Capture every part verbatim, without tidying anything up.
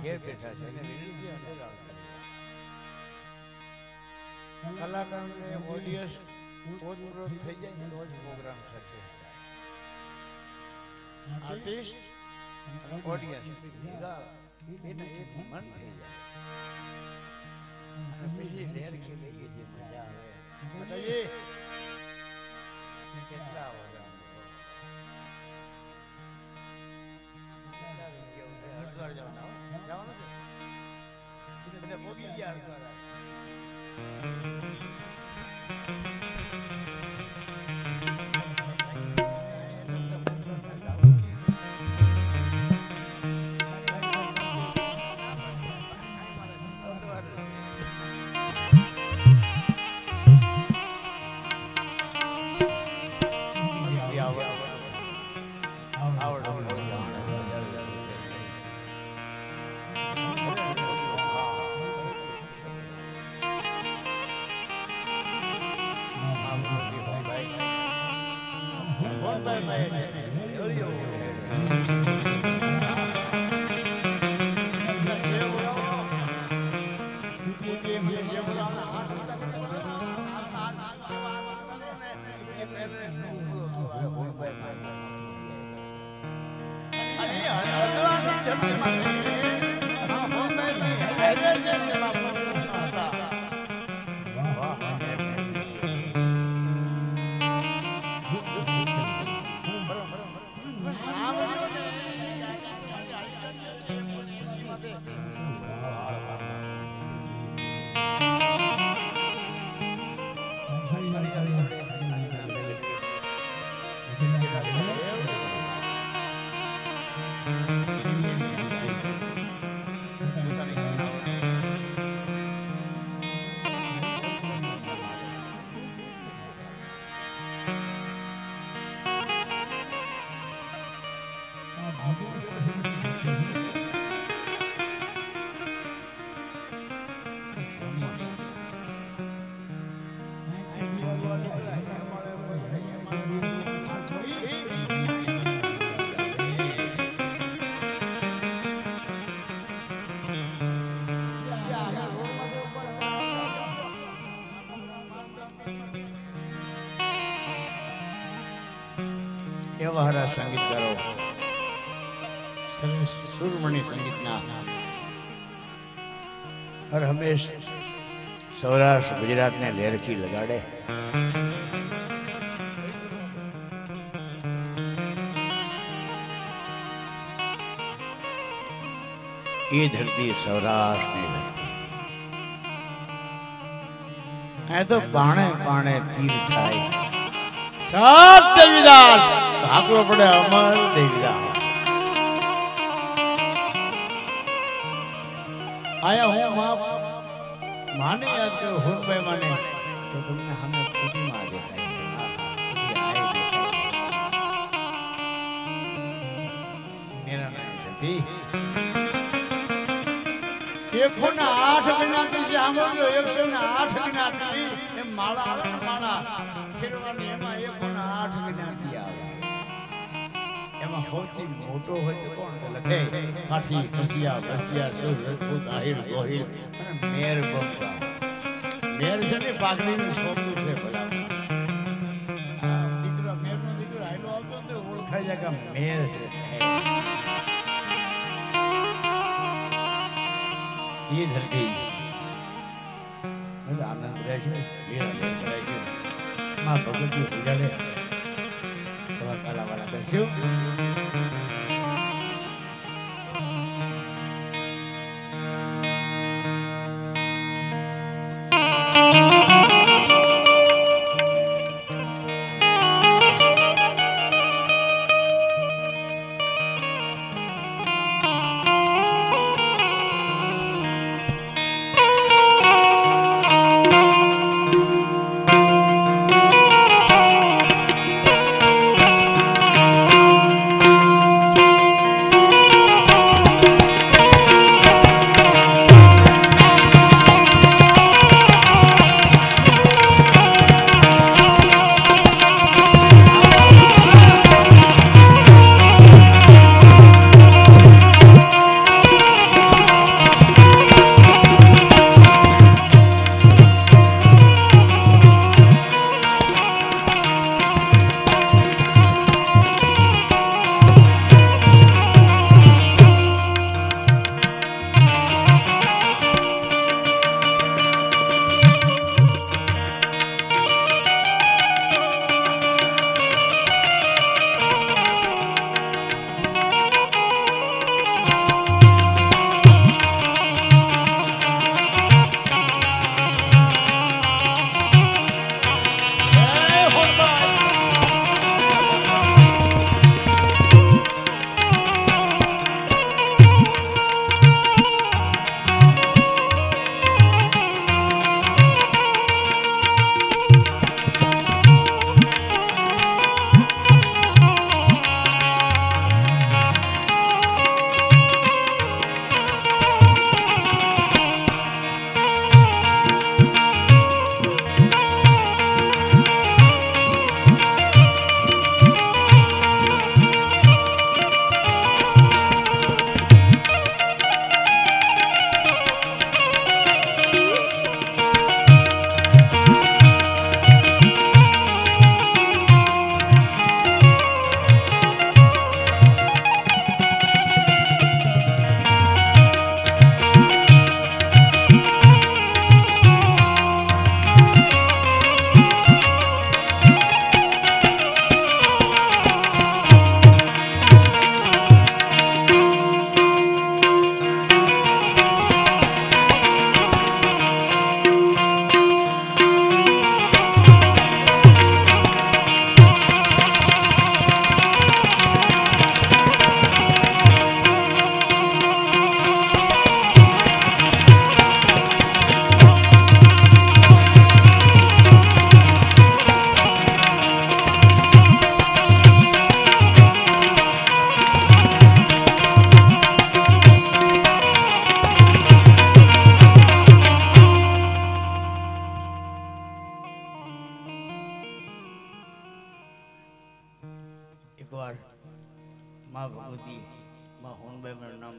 ઘેર બેઠા છે એને વિનંતી અંદર આવતા કલાકારને ઓડિયન્સ ઓતપ્રોત થઈ જાય તો જ પ્રોગ્રામ સક્સેસ થાય. આર્ટિસ્ટ અને ઓડિયન્સ ભેગા એને એક મન થઈ જાય અને પછી લહેર ખેલી જે મજા આવે. માતાજી કેટલા વગા હરદ્વાર જવાના જવાનું છે એટલે પોગી ગયા હરદ્વાર. એવા હારા સંગીતકારો સુરમણી સંગીતના હર હંમેશ સૌરાષ્ટ્ર ગુજરાતને લેરખી લગાડે. એ ધરતી સૌરાષ્ટ્રની ધરતી. આ તો પાણે પાણે પીર થાય. સાત દેવીદાસ ભાગવો પડે અમર દેવીદાસ. આયા હું માં માને યાદ કરું હુનભાઈ માને તો તમને હમે ખુદીમાં દેખાય. મેરા નામ ધરતી એકસો ને આઠ જ્ઞાતિ છે. સાંભળજો એકસો ને આઠ જ્ઞાતિ એમ માળા આવે ને માળા ફેરવાની એમાં એકસો ને આઠ જ્ઞાતિ આવે. એમાં સૌથી મોટો હોય તો કોણ તો લખે કાઠી કસિયા બસિયા સુર રજપૂત આહિર ગોહિલ અને મેર બપ્પા. મેર છે ને પાઘડીનું શોખનું છે ભલા. આ દીકરો મેરનો દીકરો આયલો આવતો ને ઓળખાઈ જાય કે મેર છે. ये धरती મને આનંદ રહે છે. લીલા કરે છે માં ભગવતી ઉજાડે એવા કાલાવાળા કરશું.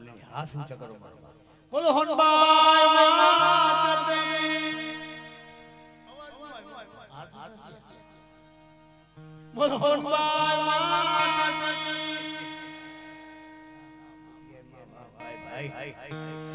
નહીં હાથ ઊંચા કરો બોલો હનુમાન માતા કી બોલો હનુમાન માતા કી ભાઈ ભાઈ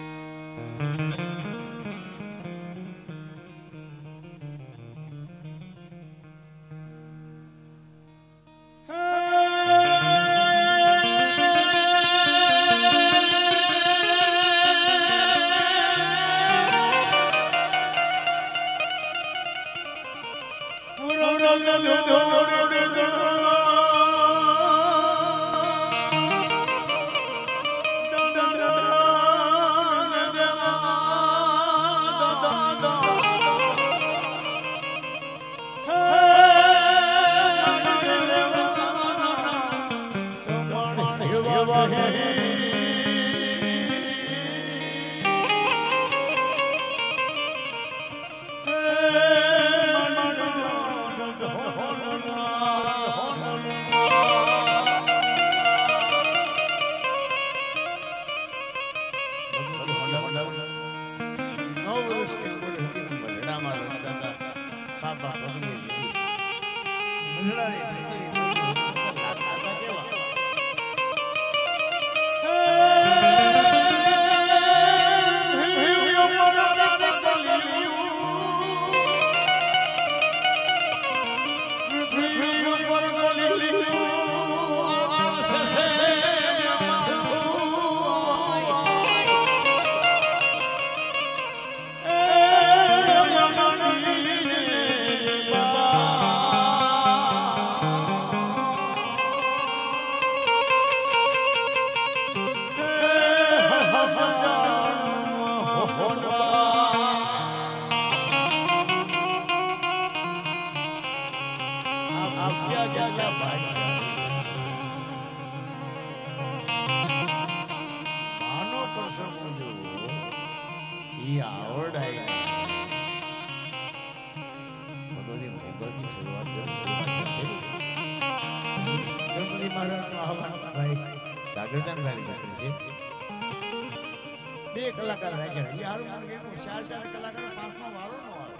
બે કલાકાર રાખ્યા યાર મને કેવું ચાર ચાર કલાકાર પાંચમો વારો નો આવે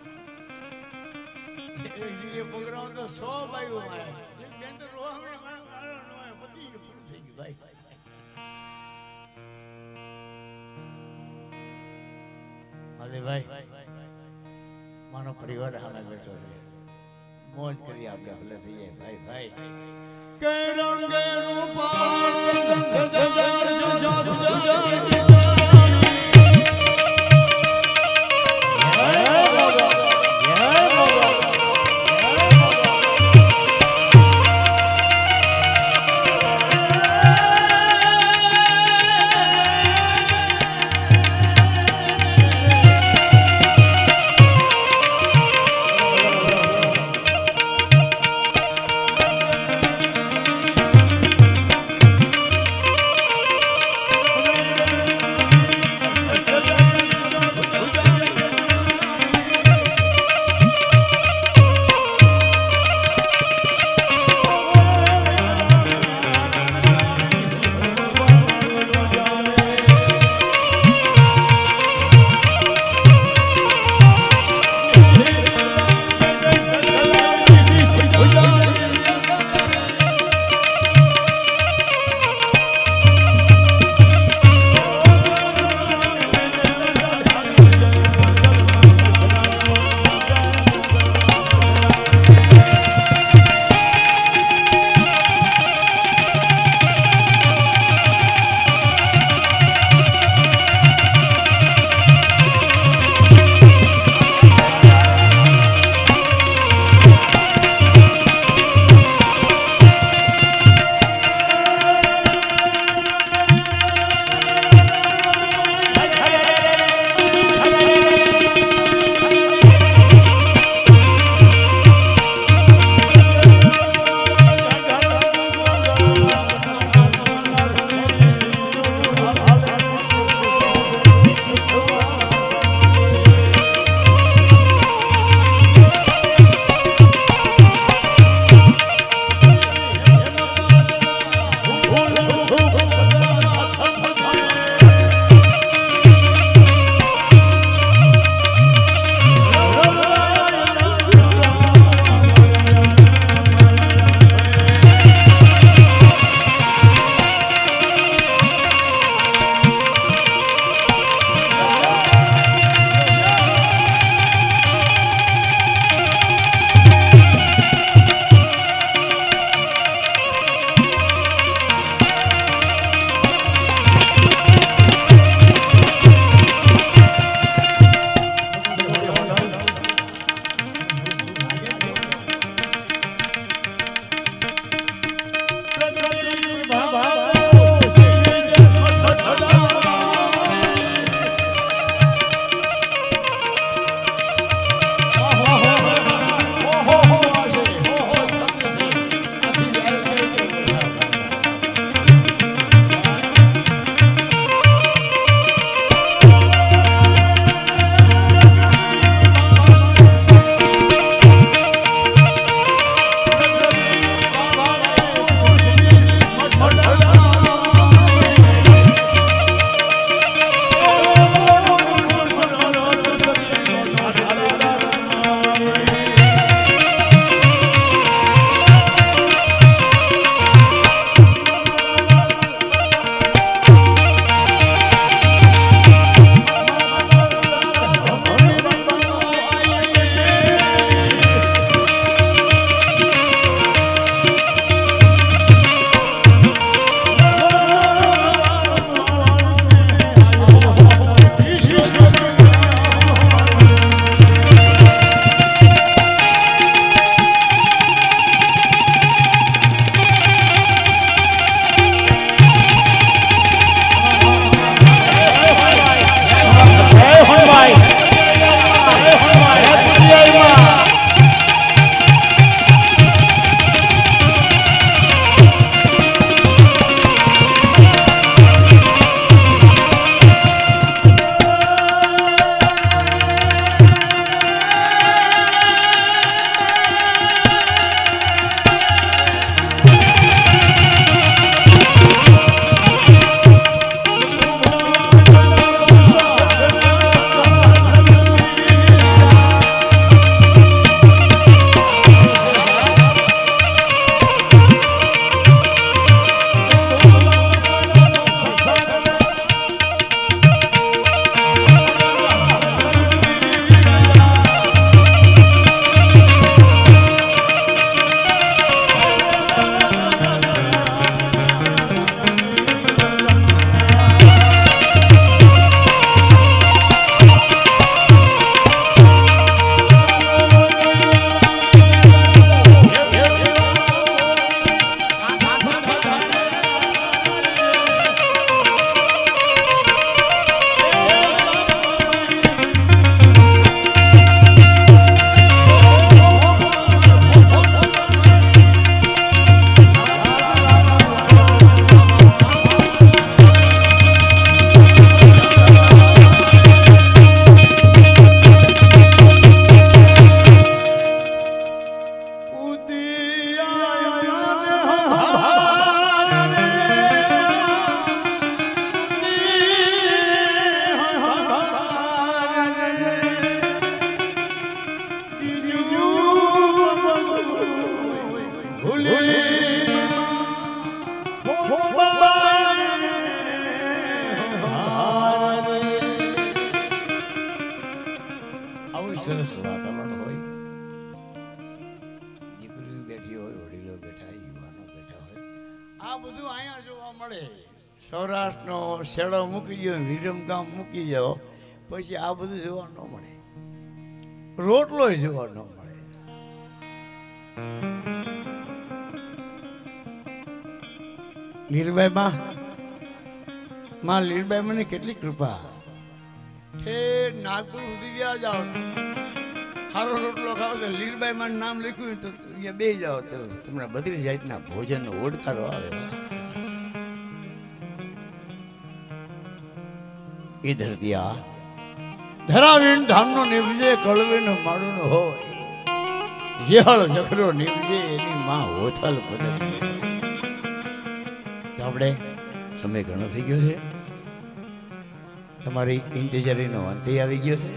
એક જીએ પ્રોગ્રામ તો સો ભાઈઓ આવે એક બેન તો રોવા મને વારો નો આવે પતી ગયું પૂરું થઈ ગયું ભાઈ અરે ભાઈ માનો પરિવાર સામે બેઠો છે મોજ કરી આપણે ભલે થઈ જાય ભાઈ ભાઈ કે રંગે રૂપાળ Oh સરસ વાતાવરણ હોય, દીકરીઓ બેઠી હોય, વડીલો બેઠા, યુવાનો બેઠા હોય, આ બધું અહીંયા જોવા મળે. સૌરાષ્ટ્રનો શેડો મૂકી દો, વિરમગામ મૂકી જાઓ, પછી આ બધું જોવા ન મળે, રોટલો જોવા ન મળે. લીરબાઈ માં માં લીરબાઈ મને કેટલી કૃપા, ઠેર નાગપુર સુધી ગયા જાઓ, સારો રોટલો ખાવ તો લીરબાઈ માં નામ લખ્યું તો અહીંયા બે જાઓ તો તમને બધી જાતના ભોજનનો ઓડકારો આવે. એ ધરતી આ ધરાવીણ ધામનો નિવજે, કળવીનો માળુનો હોય, જેહળ જખરો નિવજે એની માં હોથલ બદલ. આપણે સમય ઘણો થઈ ગયો છે, તમારી ઇંતજારીનો અંતે આવી ગયો છે.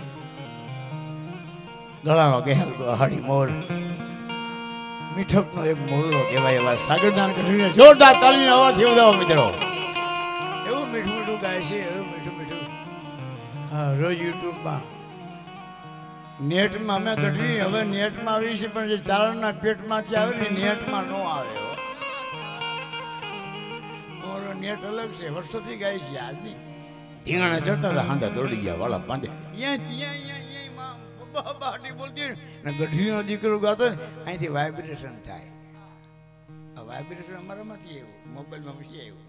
ગળાનો કહેલ તો આહાડી મોર, મીઠપનો એક મોરલો કહેવાય એવા સાગરદાન કરીને જોરદાર તાલીનો અવાજથી વધાવો મિત્રો. એવું મીઠું મીઠું ગાય છે, એવું મીઠું મીઠું. હા, રોજ યુટ્યુબમાં નેટમાં અમે ગઢવી હવે નેટમાં આવી છે, પણ જે ચારણના પેટમાંથી આવે ને નેટમાં ન આવે. મારો નેટ અલગ છે, વર્ષોથી ગાય છે. આજની ધીંગાણા ચડતા હતા, હાંડા તોડી ગયા વાળા પાંદે, ગઢવીનો દીકરો ગાતો ને અહીંથી વાઇબ્રેશન થાય. આ વાઇબ્રેશન અમારામાંથી આવ્યું, મોબાઈલમાં પછી આવ્યું,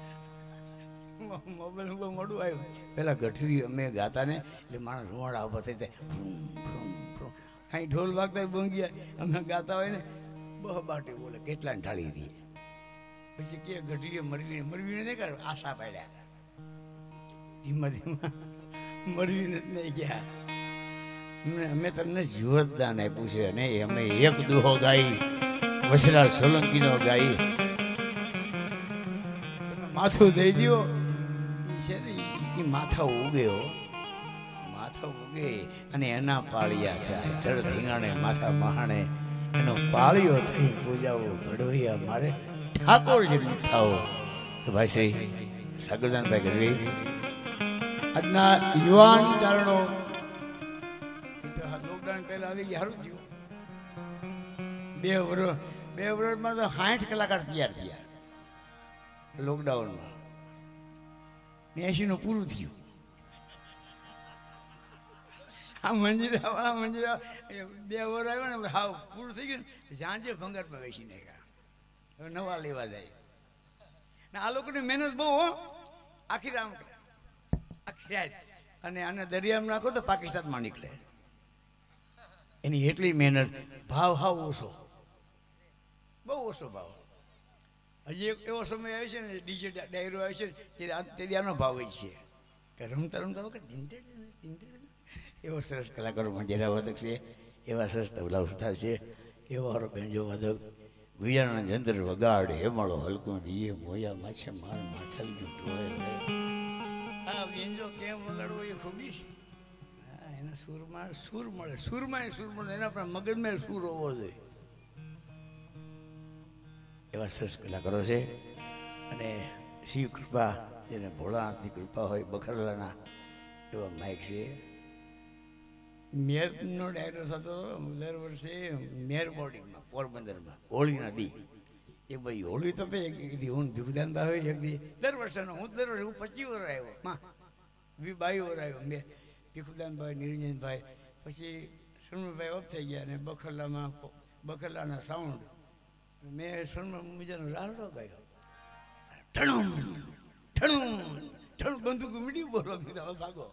મોબાઈલ બહુ મોડું આવ્યું. પેલા ગઢવી અમે ગાતા ને એટલે માણસ રૂવાડા ઉભા થઈ જાય, અહીં ઢોલ વાગતા બંગિયા અમે ગાતા હોય ને બહ બાટી બોલે કેટલા ઢાળી દઈએ. પછી કે ગઢવીએ મરવીને મરવીને નહીં કર આશા પાડ્યા, ધીમા ધીમા મરવીને નહીં ગયા. અમે તમને જીવતદાન આપ્યું છે અને અમે એક દુહો ગાઈ, વછરા સોલંકીનો ગાઈ, માથું દઈ દો છે ને એ માથા ઉગ્યો, માથા ઉગે અને એના પાળિયા થાય. ધડ ધીંગાણે માથા મહાણે એનો પાળિયો થઈ પૂજાવો ઘડવૈયા મારે ઠાકોર જેવી થાઓ. તો ભાઈ શ્રી સાગરદાનભાઈ ગઢવી આજના યુવાન ચારણો લોકડાઉન પહેલા આવી ગયા, સારું થયું. બે વર્ષ બે વર્ષમાં તો સાઠ કલાકાર તૈયાર થયા લોકડાઉનમાં. એસી નું પૂરું થયું. આ મંજીરા વાળા મંજીરા બે વર આવ્યો ને હા પૂરું થઈ ગયું. સાંજે ભંગારમાં બેસી નાખ્યા, હવે નવા લેવા જાય. ને આ લોકોની મહેનત બહુ હો, આખી રામ આખી રાત. અને આને દરિયામાં નાખો તો પાકિસ્તાનમાં નીકળે, એની એટલી મહેનત. ભાવ હાવ ઓછો, બહુ ઓછો ભાવ. હજી એક એવો સમય આવે છે ને ડીજે ડાયરો આવે છે તેથી આનો ભાવ હોય છે કે રમતા રમતા વખત એવો સરસ કલાકારો મંજેરા વાદક છે, એવા સરસ તબલા ઉસ્તાદ છે, એવો હારો બેન્જો વાદક વિયાણા જંતર વગાડે હેમાળો હલકો દીએ મોયા માછે માર માછાલી ટોળે. હા, બેન્જો કેમ વગાડવો એ ખૂબી છે. હા, એના સૂરમાં સૂર મળે, સૂરમાં સૂર મળે, એના પણ મગજમાં સૂર હોવો જોઈએ. એવા સરસ કલાકારો છે. અને શિવ કૃપા જેને ભોળાનાથની કૃપા હોય, બખરલાના એવા માઇક છે. મેરનો ડાયરો થતો દર વર્ષે મેર બોર્ડિંગમાં પોરબંદરમાં હોળીના દી. એ ભાઈ હોળી તો એક દી હું ભીખુદાન ભાવે એક દી દર વર્ષનો હું દર વર્ષે હું પચીસ વર્ષ આવ્યો, માં વી બાવીસ વર્ષ આવ્યો. મેં ભીખુદાન ભાઈ, નિરંજનભાઈ, પછી શરણભાઈ ઓફ થઈ ગયા અને બખરલામાં બખરલાના સાઉન્ડ મેં શર્મા મુજાનો રાડો ગાયો. ઠણું ઠણું ઠણું બંદૂક મીડિયું બોલો કીધા ભાગો.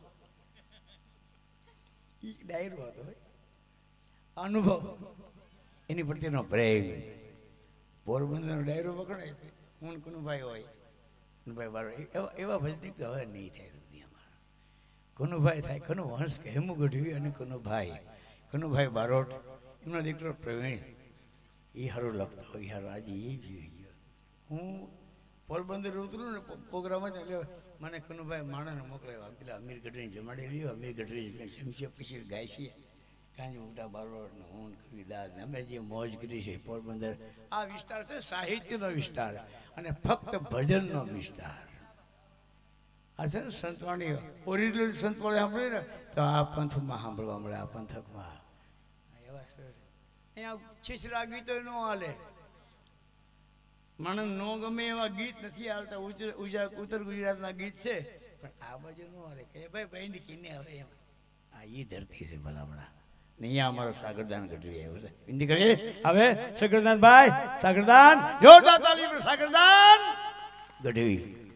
એ ડાયરો હતો અનુભવ, એની પ્રત્યેનો પ્રેમ. પોરબંદરનો ડાયરો પકડાય, હું કનુભાઈ હોય, કનુભાઈ બારો એવા એવા ભજનિક તો હવે નહીં થાય દુનિયામાં. કનુભાઈ થાય, કનુ હંસ કે હેમુ ગઢવી અને કનુભાઈ કનુભાઈ બારોટ, એમનો દીકરો પ્રવીણ, એ સારું લખતો હોય. સારું આજે એ જોઈ ગયો. હું પોરબંદર ઉતરું ને પ્રોગ્રામ જ એટલે મને કનુભાઈ માણસને મોકલાવ્યા, પેલા અમીર ગઢવી જમાડી રહ્યો. અમીર ગઢવી શમશીર પછી ગાય છે, કાંજી મોટા બારોટ ને હું કવિદાસ ને અમે જે મોજ કરી છે પોરબંદર. આ વિસ્તાર છે સાહિત્યનો વિસ્તાર અને ફક્ત ભજનનો વિસ્તાર. આ છે ને સંતવાણી ઓરિજિનલ સંતવાણી સાંભળે ને તો આ પંથમાં સાંભળવા મળે, આ પંથકમાં એવા અહીંયા છીછરા ગીતો ન હાલે, માણસ નો ગમે એવા ગીત નથી હાલતા. ઉત્તર ગુજરાતના ગીત છે પણ આ બાજુ ન હાલે કે ભાઈ ભાઈ કીને આવે એમ. આ એ ધરતી છે ભલામણા. અહીંયા અમારો સાગરદાન ગઢવી આવ્યો છે. હિન્દી કરીએ હવે સાગરદાન ભાઈ, સાગરદાન જોરદાર તાલી પર સાગરદાન ગઢવી.